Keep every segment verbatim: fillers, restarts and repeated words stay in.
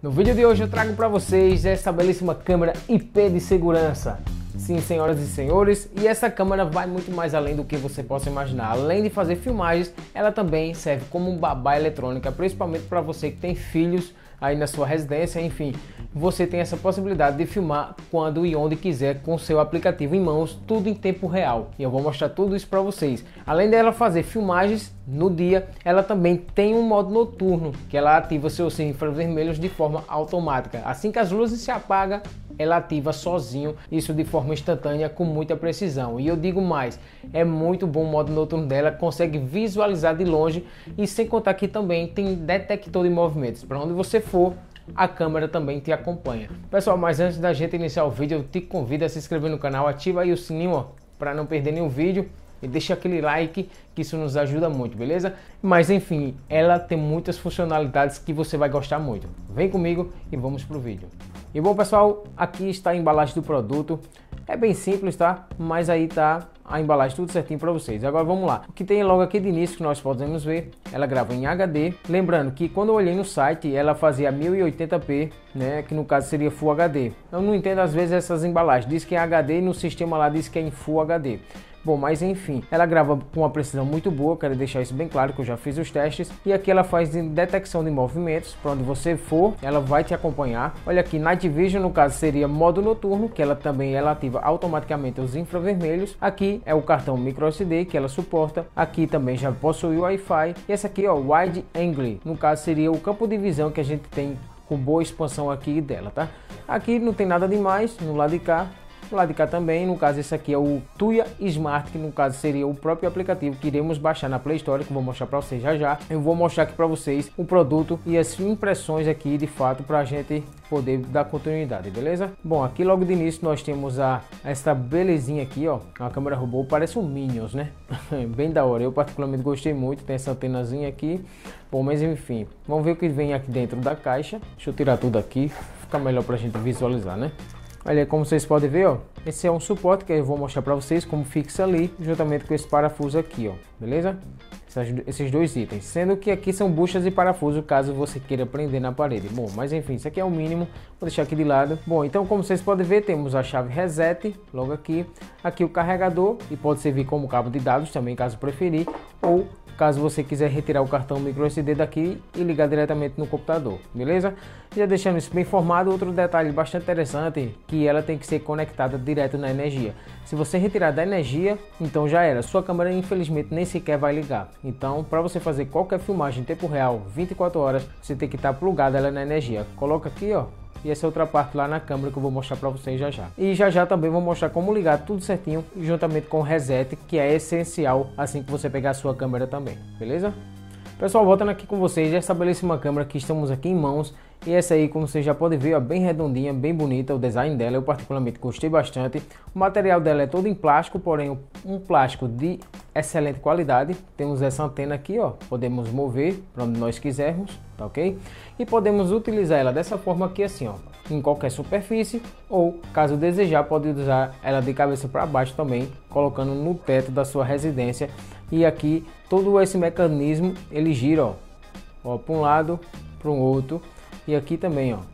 No vídeo de hoje eu trago para vocês essa belíssima câmera I P de segurança. Sim, senhoras e senhores, e essa câmera vai muito mais além do que você possa imaginar. Além de fazer filmagens, ela também serve como um babá eletrônica, principalmente para você que tem filhos aí na sua residência. Enfim, você tem essa possibilidade de filmar quando e onde quiser com seu aplicativo em mãos, tudo em tempo real. E eu vou mostrar tudo isso para vocês. Além dela fazer filmagens no dia, ela também tem um modo noturno, que ela ativa seus infravermelhos de forma automática. Assim que as luzes se apagam, ela ativa sozinho, isso de forma instantânea, com muita precisão. E eu digo mais, é muito bom o modo noturno dela, consegue visualizar de longe, e sem contar que também tem detector de movimentos. Para onde você for, a câmera também te acompanha. Pessoal, mas antes da gente iniciar o vídeo, eu te convido a se inscrever no canal, ativa aí o sininho para não perder nenhum vídeo. E deixa aquele like, que isso nos ajuda muito, beleza? Mas enfim, ela tem muitas funcionalidades que você vai gostar muito. Vem comigo e vamos pro vídeo. E bom, pessoal, aqui está a embalagem do produto. É bem simples, tá? Mas aí tá a embalagem tudo certinho para vocês. Agora vamos lá. O que tem logo aqui de início que nós podemos ver, ela grava em H D. Lembrando que quando eu olhei no site, ela fazia mil e oitenta p, né? Que no caso seria Full H D. Eu não entendo às vezes essas embalagens. Diz que é H D e no sistema lá diz que é em Full H D. Bom, mas enfim, ela grava com uma precisão muito boa, quero deixar isso bem claro que eu já fiz os testes. E aqui ela faz detecção de movimentos, para onde você for, ela vai te acompanhar. Olha aqui, Night Vision no caso seria modo noturno, que ela também ela ativa automaticamente os infravermelhos. Aqui é o cartão micro S D que ela suporta. Aqui também já possui o Wi-Fi. E essa aqui, ó, Wide Angle, no caso seria o campo de visão que a gente tem com boa expansão aqui dela, tá? Aqui não tem nada demais, no lado de cá. Do lado de cá também, no caso esse aqui é o Tuya Smart, que no caso seria o próprio aplicativo que iremos baixar na Play Store, que eu vou mostrar para vocês já já. Eu vou mostrar aqui para vocês o produto e as impressões aqui de fato para a gente poder dar continuidade, beleza? Bom, aqui logo de início nós temos a essa belezinha aqui, ó, uma câmera robô, parece um Minions, né? Bem da hora, eu particularmente gostei muito, tem essa antenazinha aqui. Bom, mas enfim, vamos ver o que vem aqui dentro da caixa. Deixa eu tirar tudo aqui, fica melhor para a gente visualizar, né? Olha, como vocês podem ver, ó, esse é um suporte que eu vou mostrar para vocês como fixa ali, juntamente com esse parafuso aqui, ó, beleza? Essas, esses dois itens, sendo que aqui são buchas e parafuso, caso você queira prender na parede. Bom, mas enfim, isso aqui é o mínimo, vou deixar aqui de lado. Bom, então como vocês podem ver, temos a chave reset, logo aqui, aqui o carregador, e pode servir como cabo de dados também, caso preferir, ou caso você quiser retirar o cartão micro S D daqui e ligar diretamente no computador, beleza? Já deixando isso bem formado, outro detalhe bastante interessante, que ela tem que ser conectada direto na energia. Se você retirar da energia, então já era, sua câmera infelizmente nem sequer vai ligar. Então, para você fazer qualquer filmagem em tempo real, vinte e quatro horas, você tem que estar plugado ela na energia. Coloca aqui, ó. E essa é outra parte lá na câmera que eu vou mostrar para vocês já já. E já já também vou mostrar como ligar tudo certinho, juntamente com o reset, que é essencial assim que você pegar a sua câmera também, beleza? Pessoal, voltando aqui com vocês, essa belíssima câmera que estamos aqui em mãos. E essa aí, como vocês já podem ver, ó, bem redondinha, bem bonita, o design dela, eu particularmente gostei bastante. O material dela é todo em plástico, porém um plástico de excelente qualidade. Temos essa antena aqui, ó, podemos mover para onde nós quisermos, tá ok? E podemos utilizar ela dessa forma aqui assim, ó, em qualquer superfície, ou caso desejar, pode usar ela de cabeça para baixo também, colocando no teto da sua residência. E aqui todo esse mecanismo ele gira, ó, ó para um lado, para um outro. E aqui também, ó,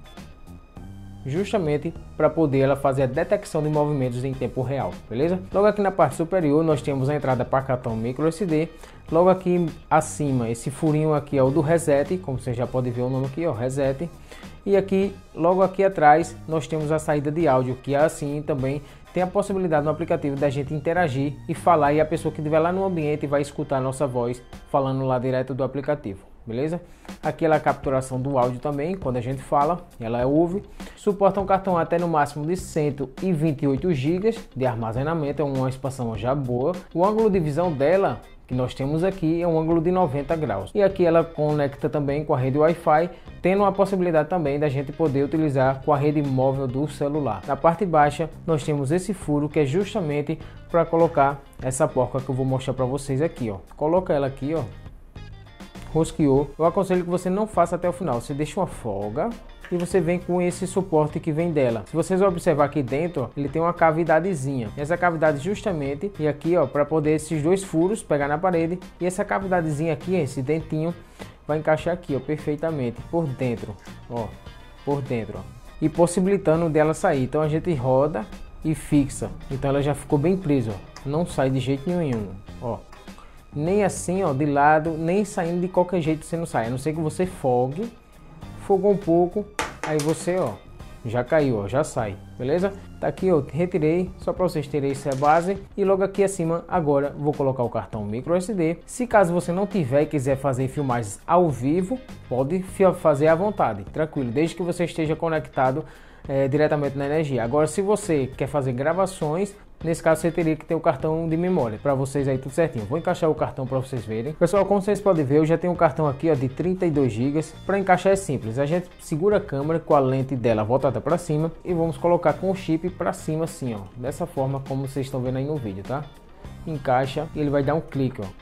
justamente para poder ela fazer a detecção de movimentos em tempo real, beleza? Logo aqui na parte superior nós temos a entrada para cartão micro S D. Logo aqui acima, esse furinho aqui é o do reset, como você já pode ver o nome aqui, ó, reset. E aqui, logo aqui atrás, nós temos a saída de áudio, que assim também tem a possibilidade no aplicativo da gente interagir e falar, e a pessoa que estiver lá no ambiente vai escutar a nossa voz falando lá direto do aplicativo. Beleza? Aqui ela é a capturação do áudio também, quando a gente fala, ela ouve. Suporta um cartão até no máximo de cento e vinte e oito gigas de armazenamento, é uma expansão já boa. O ângulo de visão dela, que nós temos aqui, é um ângulo de noventa graus. E aqui ela conecta também com a rede Wi-Fi, tendo a possibilidade também da gente poder utilizar com a rede móvel do celular. Na parte baixa nós temos esse furo, que é justamente para colocar essa porca que eu vou mostrar para vocês aqui, ó. Coloca ela aqui, ó. Rosqueou, eu aconselho que você não faça até o final, você deixa uma folga e você vem com esse suporte que vem dela. Se vocês observar aqui dentro, ó, ele tem uma cavidadezinha. Essa cavidade justamente, e aqui ó, para poder esses dois furos pegar na parede, e essa cavidadezinha aqui, esse dentinho, vai encaixar aqui ó, perfeitamente por dentro, ó. por dentro, ó, e possibilitando dela sair. Então a gente roda e fixa, então ela já ficou bem presa, ó. Não sai de jeito nenhum, ó, nem assim, ó, de lado, nem saindo de qualquer jeito você não sai, a não ser que você fogue, fogou um pouco, aí você, ó, já caiu, ó, já sai, beleza? Tá aqui, ó, retirei, só para vocês terem essa base. E logo aqui acima, agora vou colocar o cartão micro S D. Se caso você não tiver e quiser fazer filmagens ao vivo, pode fazer à vontade, tranquilo, desde que você esteja conectado é, diretamente na energia. Agora, se você quer fazer gravações, nesse caso você teria que ter o cartão de memória, para vocês aí tudo certinho. Vou encaixar o cartão para vocês verem. Pessoal, como vocês podem ver, eu já tenho um cartão aqui, ó, de trinta e dois gigas. Para encaixar é simples, a gente segura a câmera com a lente dela voltada para cima e vamos colocar com o chip para cima assim, ó, dessa forma como vocês estão vendo aí no vídeo, tá? Encaixa e ele vai dar um clique, ó.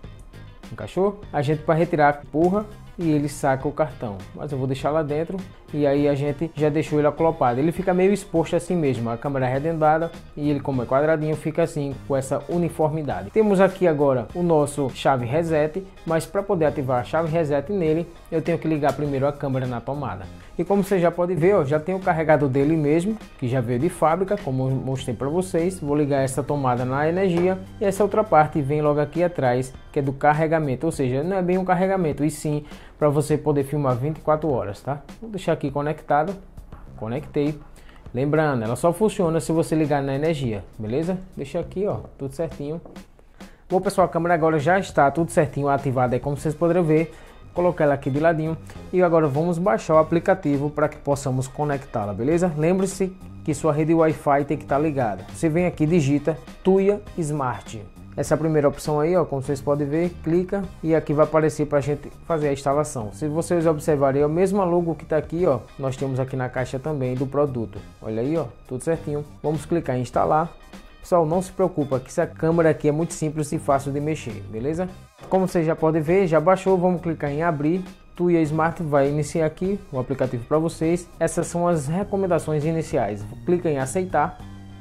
Encaixou? A gente, para retirar, empurra e ele saca o cartão, mas eu vou deixar lá dentro e aí a gente já deixou ele acoplado. Ele fica meio exposto assim mesmo, a câmera é arredondada e ele, como é quadradinho, fica assim com essa uniformidade. Temos aqui agora o nosso chave reset, mas para poder ativar a chave reset nele eu tenho que ligar primeiro a câmera na tomada. E como você já pode ver, ó, já tem o carregador dele mesmo, que já veio de fábrica, como eu mostrei para vocês. Vou ligar essa tomada na energia e essa outra parte vem logo aqui atrás, que é do carregamento, ou seja, não é bem um carregamento, e sim para você poder filmar vinte e quatro horas, tá? Vou deixar aqui conectado, conectei. Lembrando, ela só funciona se você ligar na energia, beleza? Deixa aqui, ó, tudo certinho. Bom, pessoal, a câmera agora já está tudo certinho ativada aí, como vocês poderão ver. Colocar ela aqui de ladinho e agora vamos baixar o aplicativo para que possamos conectá-la, beleza? Lembre-se que sua rede Wi-Fi tem que estar ligada. Você vem aqui, digita Tuya Smart. Essa é a primeira opção aí, ó, como vocês podem ver, clica e aqui vai aparecer para a gente fazer a instalação. Se vocês observarem, é o mesmo logo que está aqui, ó, nós temos aqui na caixa também do produto. Olha aí, ó, tudo certinho. Vamos clicar em instalar. Pessoal, não se preocupa que essa câmera aqui é muito simples e fácil de mexer, beleza? Como vocês já podem ver, já baixou, vamos clicar em abrir. Tuya Smart vai iniciar aqui o aplicativo para vocês. Essas são as recomendações iniciais. Clica em aceitar.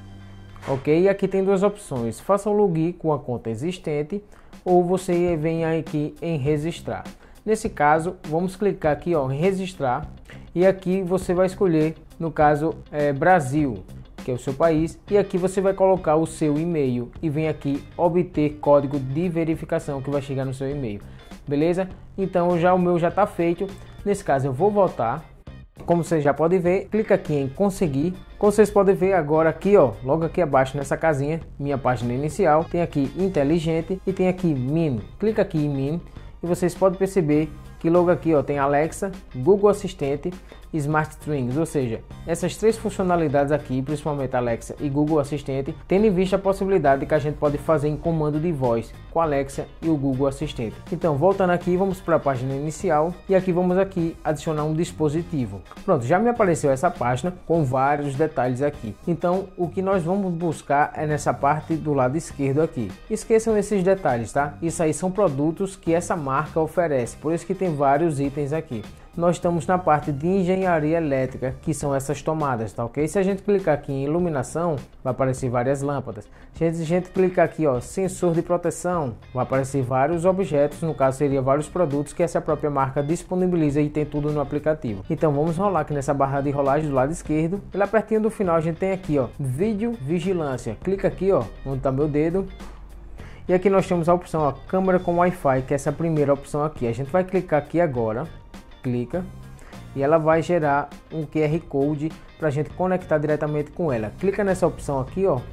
Ok, e aqui tem duas opções. Faça o login com a conta existente ou você vem aqui em registrar. Nesse caso, vamos clicar aqui, ó, em registrar e aqui você vai escolher, no caso, é, Brasil, que é o seu país, e aqui você vai colocar o seu e-mail e vem aqui obter código de verificação que vai chegar no seu e-mail, beleza? Então já o meu já está feito. Nesse caso eu vou voltar, como vocês já podem ver, clica aqui em conseguir. Como vocês podem ver agora aqui, ó, logo aqui abaixo nessa casinha, minha página inicial, tem aqui inteligente e tem aqui min. Clica aqui em min e vocês podem perceber que logo aqui, ó, tem Alexa, Google Assistente, Smart Strings, ou seja, essas três funcionalidades aqui, principalmente Alexa e Google Assistente, tendo em vista a possibilidade que a gente pode fazer em comando de voz com Alexa e o Google Assistente. Então, voltando aqui, vamos para a página inicial e aqui vamos aqui adicionar um dispositivo. Pronto, já me apareceu essa página com vários detalhes aqui. Então, o que nós vamos buscar é nessa parte do lado esquerdo aqui. Esqueçam esses detalhes, tá? Isso aí são produtos que essa marca oferece, por isso que tem vários itens aqui. Nós estamos na parte de engenharia elétrica, que são essas tomadas, tá ok? Se a gente clicar aqui em iluminação, vai aparecer várias lâmpadas. Se a gente clicar aqui, ó, sensor de proteção, vai aparecer vários objetos, no caso seria vários produtos que essa própria marca disponibiliza e tem tudo no aplicativo. Então vamos rolar aqui nessa barra de rolagem do lado esquerdo. E lá pertinho do final a gente tem aqui, ó, vídeo vigilância. Clica aqui, ó, onde está meu dedo. E aqui nós temos a opção, ó, câmera com Wi-Fi, que é essa primeira opção aqui. A gente vai clicar aqui agora. Clica e ela vai gerar um Q R Code para a gente conectar diretamente com ela. Clica nessa opção aqui, ó,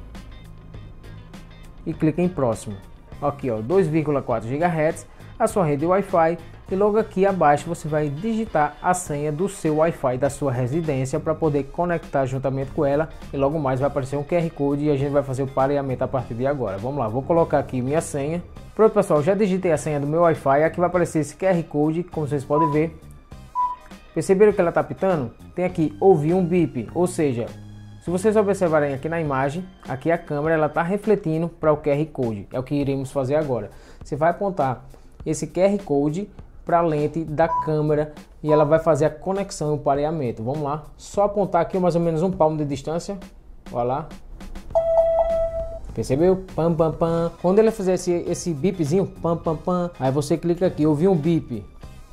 e clica em próximo. Aqui, ó, dois vírgula quatro gigahertz, a sua rede Wi-Fi, e logo aqui abaixo você vai digitar a senha do seu Wi-Fi da sua residência para poder conectar juntamente com ela, e logo mais vai aparecer um Q R Code e a gente vai fazer o pareamento a partir de agora. Vamos lá, vou colocar aqui minha senha. Pronto, pessoal, já digitei a senha do meu Wi-Fi. Aqui vai aparecer esse Q R Code, como vocês podem ver. Perceberam que ela está pitando? Tem aqui ouvir um bip, ou seja, se vocês observarem aqui na imagem, aqui a câmera ela está refletindo para o Q R Code. É o que iremos fazer agora. Você vai apontar esse Q R Code para a lente da câmera e ela vai fazer a conexão e o pareamento. Vamos lá, só apontar aqui mais ou menos um palmo de distância. Olha lá. Percebeu? Pam, pam, pam. Quando ele fizer esse, esse bipzinho, pam, pam, pam, aí você clica aqui, ouvir um bip.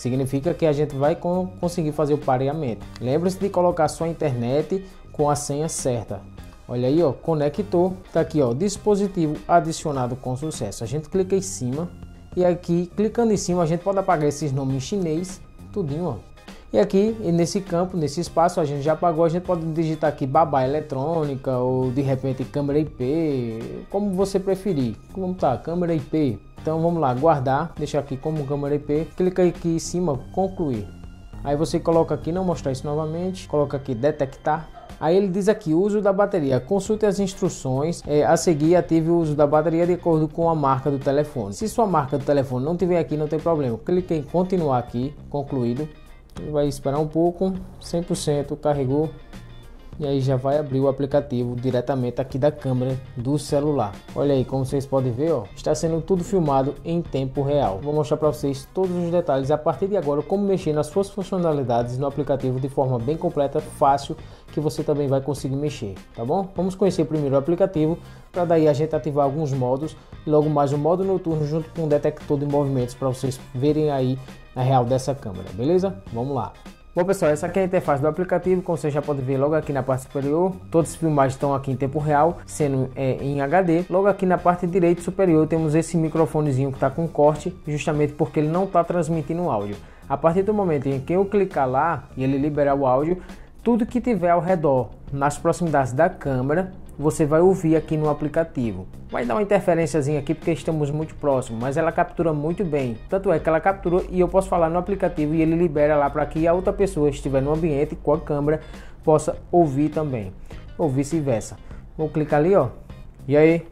significa que a gente vai conseguir fazer o pareamento. Lembre-se de colocar sua internet com a senha certa. Olha aí, ó, conectou, tá aqui, ó, dispositivo adicionado com sucesso. A gente clica em cima e aqui, clicando em cima, a gente pode apagar esses nomes em chinês, tudinho, ó. E aqui, nesse campo, nesse espaço, a gente já apagou, a gente pode digitar aqui babá eletrônica ou de repente câmera I P, como você preferir. Como tá, câmera I P. Então vamos lá, guardar, deixar aqui como câmera I P, clica aqui em cima, concluir. Aí você coloca aqui, não mostrar isso novamente, coloca aqui detectar. Aí ele diz aqui, uso da bateria, consulte as instruções, é, a seguir ative o uso da bateria de acordo com a marca do telefone. Se sua marca do telefone não tiver aqui, não tem problema, clique em continuar aqui, concluído. Ele vai esperar um pouco, cem por cento, carregou. E aí já vai abrir o aplicativo diretamente aqui da câmera do celular. Olha aí, como vocês podem ver, ó, está sendo tudo filmado em tempo real. Vou mostrar para vocês todos os detalhes a partir de agora, como mexer nas suas funcionalidades no aplicativo de forma bem completa, fácil, que você também vai conseguir mexer, tá bom? Vamos conhecer primeiro o aplicativo, para daí a gente ativar alguns modos, e logo mais o modo noturno junto com o detector de movimentos para vocês verem aí a real dessa câmera, beleza? Vamos lá. Bom pessoal, essa aqui é a interface do aplicativo, como você já pode ver logo aqui na parte superior, todas as filmagens estão aqui em tempo real, sendo é, em H D. Logo aqui na parte direita superior temos esse microfonezinho que está com corte, justamente porque ele não está transmitindo áudio. A partir do momento em que eu clicar lá e ele liberar o áudio, tudo que tiver ao redor, nas proximidades da câmera, você vai ouvir aqui no aplicativo. Vai dar uma interferênciazinha aqui porque estamos muito próximos, mas ela captura muito bem. Tanto é que ela capturou e eu posso falar no aplicativo e ele libera lá para que a outra pessoa estiver no ambiente com a câmera possa ouvir também, ou vice-versa. Vou clicar ali, ó. E aí?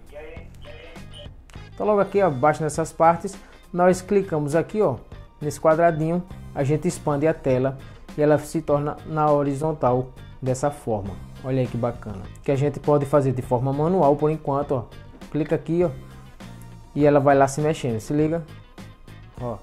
Então logo aqui abaixo nessas partes, nós clicamos aqui, ó, nesse quadradinho, a gente expande a tela e ela se torna na horizontal dessa forma. Olha aí que bacana, que a gente pode fazer de forma manual por enquanto, ó. Clica aqui, ó, e ela vai lá se mexendo, se liga, ó.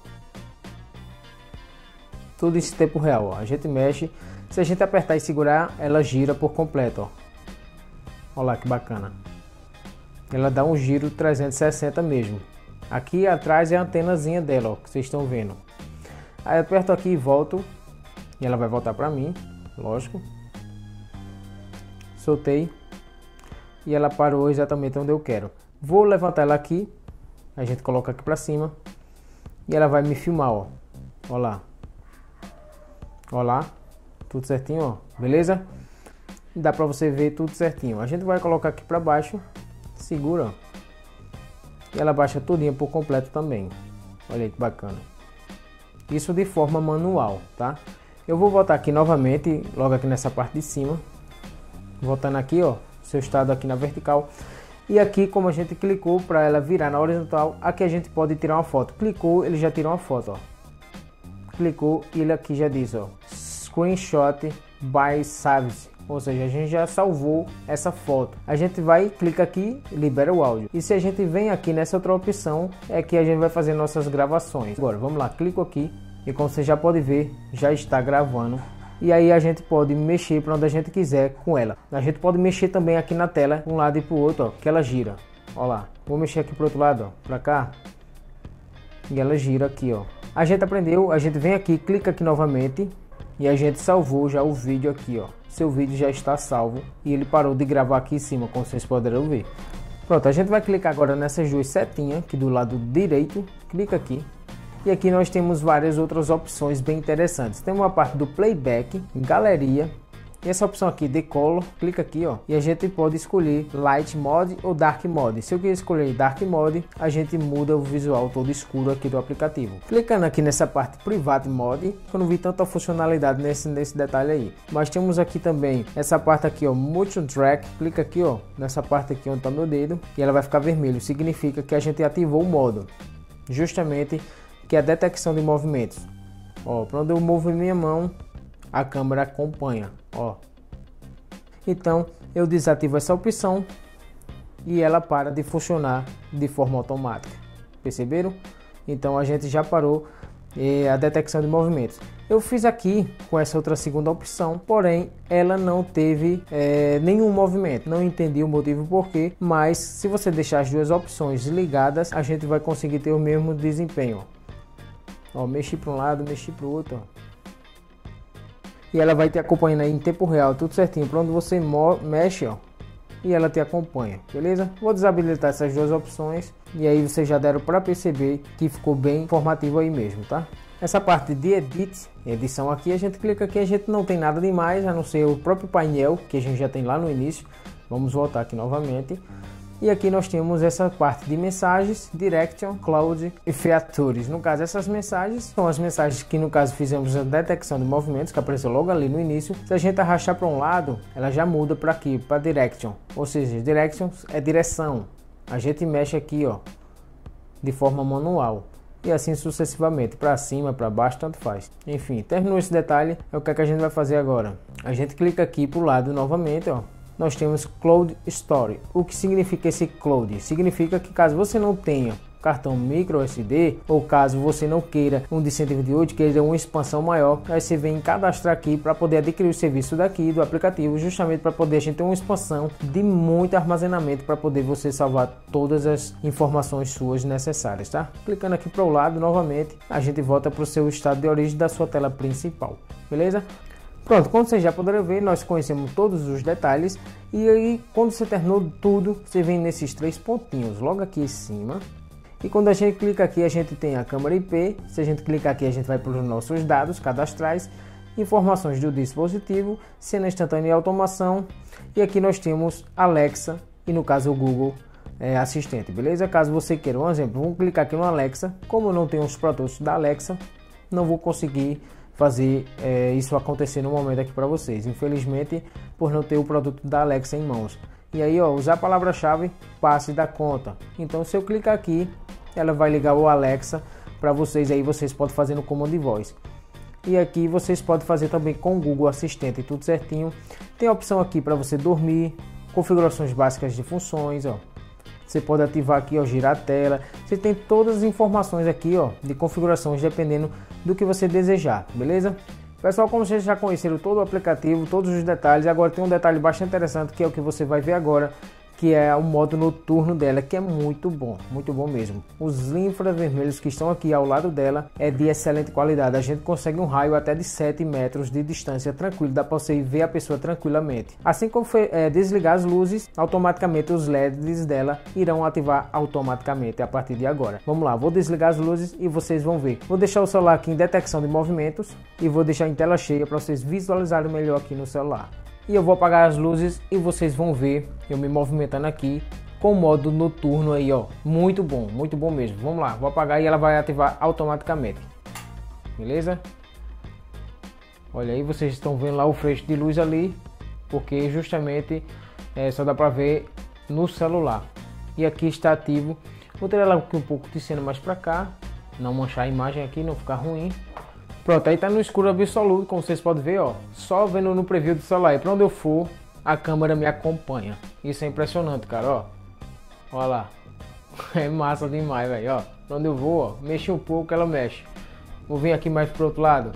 Tudo isso em tempo real, ó. A gente mexe, se a gente apertar e segurar, ela gira por completo, ó. Olha lá que bacana. Ela dá um giro trezentos e sessenta mesmo. Aqui atrás é a antenazinha dela, ó, que vocês estão vendo. Aí eu aperto aqui e volto, e ela vai voltar para mim, lógico. Soltei e ela parou exatamente onde eu quero. Vou levantar ela aqui, a gente coloca aqui para cima e ela vai me filmar, ó. Ó lá, ó lá, tudo certinho, ó, beleza? Dá para você ver tudo certinho. A gente vai colocar aqui para baixo, segura, ó, e ela baixa tudinho por completo também. Olha aí que bacana. Isso de forma manual, tá? Eu vou voltar aqui novamente, logo aqui nessa parte de cima. Voltando aqui, ó, seu estado aqui na vertical. E aqui, como a gente clicou para ela virar na horizontal, aqui a gente pode tirar uma foto. Clicou, ele já tirou uma foto, ó. Clicou e ele aqui já diz, ó, Screenshot by Saved. Ou seja, a gente já salvou essa foto. A gente vai, clica aqui, libera o áudio. E se a gente vem aqui nessa outra opção, é que a gente vai fazer nossas gravações. Agora, vamos lá, clico aqui. E como você já pode ver, já está gravando. E aí a gente pode mexer para onde a gente quiser com ela. A gente pode mexer também aqui na tela, um lado e para o outro, ó, que ela gira. Ó lá, vou mexer aqui para o outro lado, ó, para cá. E ela gira aqui, ó. A gente aprendeu, a gente vem aqui, clica aqui novamente. E a gente salvou já o vídeo aqui, ó. Seu vídeo já está salvo. E ele parou de gravar aqui em cima, como vocês poderão ver. Pronto, a gente vai clicar agora nessas duas setinhas aqui do lado direito. Clica aqui. E aqui nós temos várias outras opções bem interessantes. Tem uma parte do playback, galeria. E essa opção aqui, Decolor, clica aqui, ó. E a gente pode escolher Light Mode ou Dark Mode. Se eu quiser escolher Dark Mode, a gente muda o visual todo escuro aqui do aplicativo. Clicando aqui nessa parte Private Mode, eu não vi tanta funcionalidade nesse, nesse detalhe aí. Mas temos aqui também essa parte aqui, ó, Motion Track. Clica aqui, ó, nessa parte aqui onde está meu dedo. E ela vai ficar vermelho. Significa que a gente ativou o modo. Justamente que é a detecção de movimentos. Ó, para onde eu movo minha mão, a câmera acompanha, ó. Então eu desativo essa opção e ela para de funcionar de forma automática. Perceberam? Então a gente já parou eh, a detecção de movimentos. Eu fiz aqui com essa outra segunda opção, porém ela não teve eh, nenhum movimento. Não entendi o motivo porquê, mas se você deixar as duas opções ligadas, a gente vai conseguir ter o mesmo desempenho. Ó, mexi para um lado, mexi para o outro, ó. E ela vai te acompanhando aí em tempo real, tudo certinho, para onde você mexe, ó. E ela te acompanha, beleza? Vou desabilitar essas duas opções e aí vocês já deram para perceber que ficou bem informativo aí mesmo, tá? Essa parte de edit, edição aqui, a gente clica aqui, a gente não tem nada demais, a não ser o próprio painel que a gente já tem lá no início. Vamos voltar aqui novamente. E aqui nós temos essa parte de mensagens, Direction, Cloud e Features. No caso, essas mensagens são as mensagens que no caso fizemos a detecção de movimentos, que apareceu logo ali no início. Se a gente arrastar para um lado, ela já muda para aqui, para Direction. Ou seja, Direction é direção. A gente mexe aqui, ó, de forma manual. E assim sucessivamente, para cima, para baixo, tanto faz. Enfim, terminou esse detalhe, é o que, é que a gente vai fazer agora. A gente clica aqui para o lado novamente, ó. Nós temos Cloud Store. O que significa esse Cloud? Significa que caso você não tenha cartão micro S D, ou caso você não queira um de cento e vinte e oito, queira uma expansão maior, aí você vem cadastrar aqui para poder adquirir o serviço daqui do aplicativo, justamente para poder a gente ter uma expansão de muito armazenamento para poder você salvar todas as informações suas necessárias, tá? Clicando aqui para o lado novamente, a gente volta para o seu estado de origem da sua tela principal, beleza? Pronto, como vocês já poderão ver, nós conhecemos todos os detalhes e aí quando você terminou tudo, você vem nesses três pontinhos, logo aqui em cima. E quando a gente clica aqui, a gente tem a câmera I P, se a gente clicar aqui, a gente vai para os nossos dados cadastrais, informações do dispositivo, cena instantânea e automação, e aqui nós temos Alexa e no caso o Google é, Assistente, beleza? Caso você queira um exemplo, vamos clicar aqui no Alexa, como eu não tenho os produtos da Alexa, não vou conseguir fazer é, isso acontecer no momento aqui para vocês, infelizmente, por não ter o produto da Alexa em mãos. E aí, ó, usar a palavra-chave passe da conta. Então, se eu clicar aqui, ela vai ligar o Alexa para vocês. Aí vocês podem fazer no comando de voz. E aqui vocês podem fazer também com o Google Assistente, tudo certinho. Tem a opção aqui para você dormir, configurações básicas de funções, ó. Você pode ativar aqui, ó, girar a tela. Você tem todas as informações aqui, ó, de configurações dependendo do que você desejar, beleza? Pessoal, como vocês já conheceram todo o aplicativo, todos os detalhes, agora tem um detalhe bastante interessante que é o que você vai ver agora, que é o modo noturno dela, que é muito bom, muito bom mesmo. Os infravermelhos que estão aqui ao lado dela é de excelente qualidade. A gente consegue um raio até de sete metros de distância tranquilo, dá para você ver a pessoa tranquilamente. Assim como foi, é, desligar as luzes, automaticamente os L E Ds dela irão ativar automaticamente a partir de agora. Vamos lá, vou desligar as luzes e vocês vão ver. Vou deixar o celular aqui em detecção de movimentos e vou deixar em tela cheia para vocês visualizarem melhor aqui no celular. E eu vou apagar as luzes e vocês vão ver eu me movimentando aqui com o modo noturno aí, ó. Muito bom, muito bom mesmo. Vamos lá, vou apagar e ela vai ativar automaticamente. Beleza? Olha aí, vocês estão vendo lá o feixe de luz ali, porque justamente é, só dá para ver no celular. E aqui está ativo. Vou tirar ela aqui um pouco de cena mais para cá, não manchar a imagem aqui, não ficar ruim. Pronto, aí tá no escuro absoluto, como vocês podem ver, ó. Só vendo no preview do celular. E pra onde eu for, a câmera me acompanha. Isso é impressionante, cara, ó. Olha lá. É massa demais, velho, ó. Pra onde eu vou, ó, mexe um pouco, ela mexe. Vou vir aqui mais pro outro lado.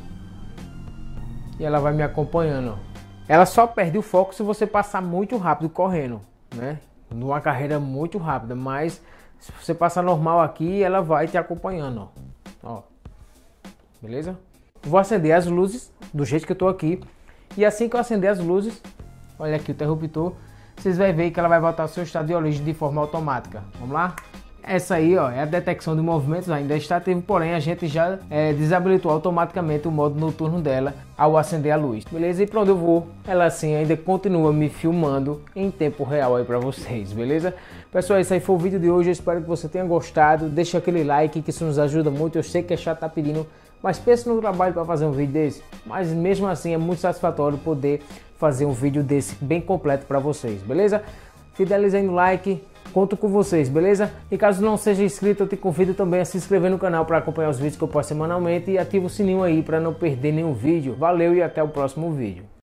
E ela vai me acompanhando, ó. Ela só perde o foco se você passar muito rápido correndo, né? Numa carreira muito rápida, mas se você passar normal aqui, ela vai te acompanhando, ó. Ó. Beleza? Vou acender as luzes do jeito que eu tô aqui. E assim que eu acender as luzes, olha aqui o interruptor, vocês vão ver que ela vai voltar ao seu estado de origem de forma automática. Vamos lá? Essa aí, ó, é a detecção de movimentos, ainda está ativo, porém a gente já é, desabilitou automaticamente o modo noturno dela ao acender a luz. Beleza? E para onde eu vou, ela assim ainda continua me filmando em tempo real aí para vocês, beleza? Pessoal, esse aí foi o vídeo de hoje, eu espero que você tenha gostado. Deixa aquele like que isso nos ajuda muito, eu sei que é chato tá pedindo, mas pense no trabalho para fazer um vídeo desse. Mas mesmo assim é muito satisfatório poder fazer um vídeo desse bem completo para vocês, beleza? Fidelizem no like, conto com vocês, beleza? E caso não seja inscrito, eu te convido também a se inscrever no canal para acompanhar os vídeos que eu posto semanalmente e ativa o sininho aí para não perder nenhum vídeo. Valeu e até o próximo vídeo.